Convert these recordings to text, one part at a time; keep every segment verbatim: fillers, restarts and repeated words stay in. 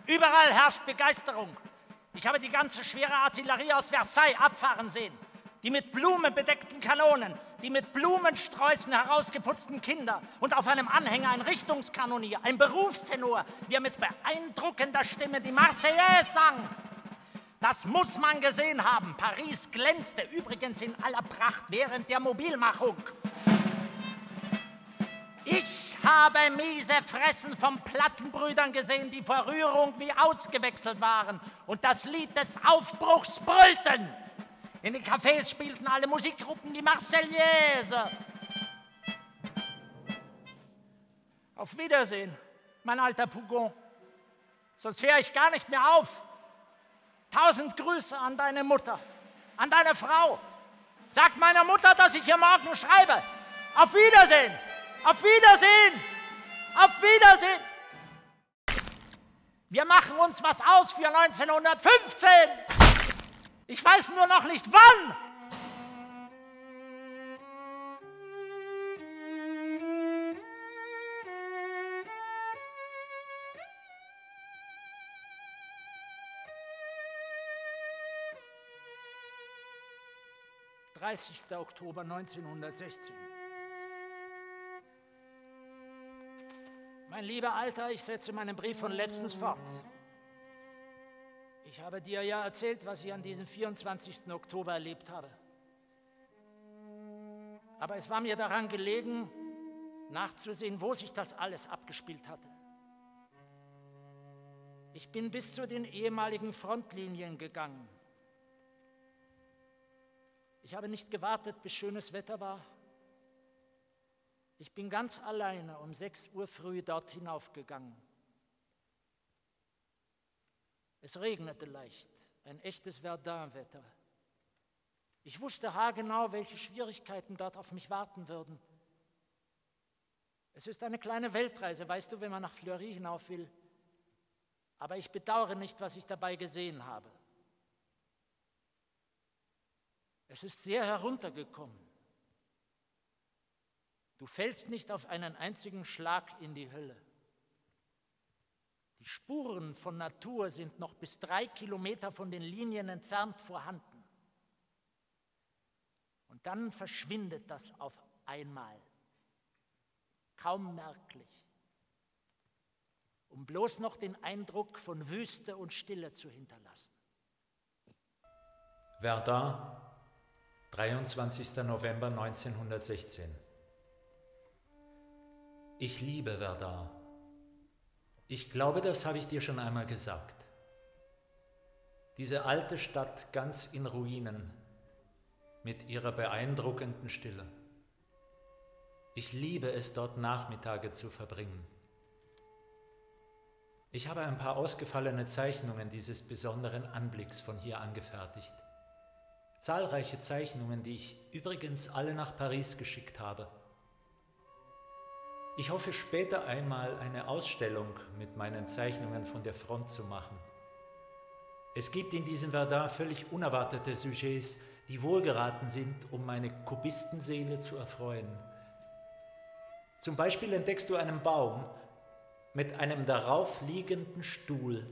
Überall herrscht Begeisterung. Ich habe die ganze schwere Artillerie aus Versailles abfahren sehen. Die mit Blumen bedeckten Kanonen, die mit Blumensträußen herausgeputzten Kinder und auf einem Anhänger ein Richtungskanonier, ein Berufstenor, wie er mit beeindruckender Stimme die Marseillaise sang. Das muss man gesehen haben. Paris glänzte übrigens in aller Pracht während der Mobilmachung. Ich habe miese Fressen von Plattenbrüdern gesehen, die vor Rührung wie ausgewechselt waren und das Lied des Aufbruchs brüllten. In den Cafés spielten alle Musikgruppen die Marseillaise. Auf Wiedersehen, mein alter Pougon. Sonst höre ich gar nicht mehr auf. Tausend Grüße an deine Mutter, an deine Frau. Sag meiner Mutter, dass ich ihr morgen schreibe. Auf Wiedersehen, auf Wiedersehen, auf Wiedersehen. Wir machen uns was aus für neunzehnhundertfünfzehn. Ich weiß nur noch nicht wann. dreißigster Oktober neunzehnhundertsechzehn. Mein lieber Alter, ich setze meinen Brief von letztens fort. Ich habe dir ja erzählt, was ich an diesem vierundzwanzigsten Oktober erlebt habe. Aber es war mir daran gelegen, nachzusehen, wo sich das alles abgespielt hatte. Ich bin bis zu den ehemaligen Frontlinien gegangen. Ich habe nicht gewartet, bis schönes Wetter war. Ich bin ganz alleine um sechs Uhr früh dort hinaufgegangen. Es regnete leicht, ein echtes Verdun-Wetter. Ich wusste haargenau, welche Schwierigkeiten dort auf mich warten würden. Es ist eine kleine Weltreise, weißt du, wenn man nach Fleury hinauf will. Aber ich bedauere nicht, was ich dabei gesehen habe. Es ist sehr heruntergekommen. Du fällst nicht auf einen einzigen Schlag in die Hölle. Die Spuren von Natur sind noch bis drei Kilometer von den Linien entfernt vorhanden. Und dann verschwindet das auf einmal, kaum merklich, um bloß noch den Eindruck von Wüste und Stille zu hinterlassen. Verdun, dreiundzwanzigster November neunzehnhundertsechzehn. Ich liebe Verdun. Ich glaube, das habe ich dir schon einmal gesagt. Diese alte Stadt ganz in Ruinen mit ihrer beeindruckenden Stille. Ich liebe es, dort Nachmittage zu verbringen. Ich habe ein paar ausgefallene Zeichnungen dieses besonderen Anblicks von hier angefertigt. Zahlreiche Zeichnungen, die ich übrigens alle nach Paris geschickt habe. Ich hoffe später einmal eine Ausstellung mit meinen Zeichnungen von der Front zu machen. Es gibt in diesem Verdun völlig unerwartete Sujets, die wohlgeraten sind, um meine Kubistenseele zu erfreuen. Zum Beispiel entdeckst du einen Baum mit einem darauf liegenden Stuhl.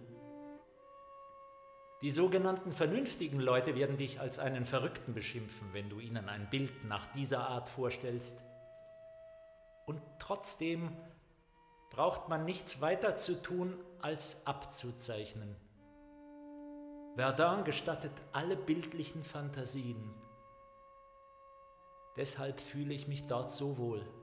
Die sogenannten vernünftigen Leute werden dich als einen Verrückten beschimpfen, wenn du ihnen ein Bild nach dieser Art vorstellst. Und trotzdem braucht man nichts weiter zu tun, als abzuzeichnen. Verdun gestattet alle bildlichen Fantasien. Deshalb fühle ich mich dort so wohl.